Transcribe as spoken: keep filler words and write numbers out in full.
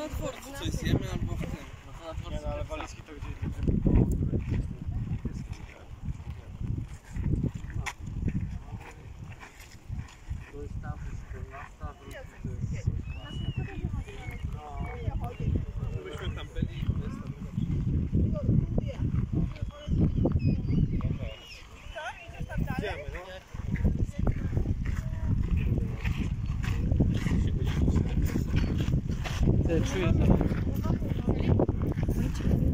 na dworcu coś zjemy albo w tym. No to na dworcu. Nie no, ale walizki to gdzieś nie to jest tam czternasta, Myśmy tam byli. Idziemy, no. Czuję to.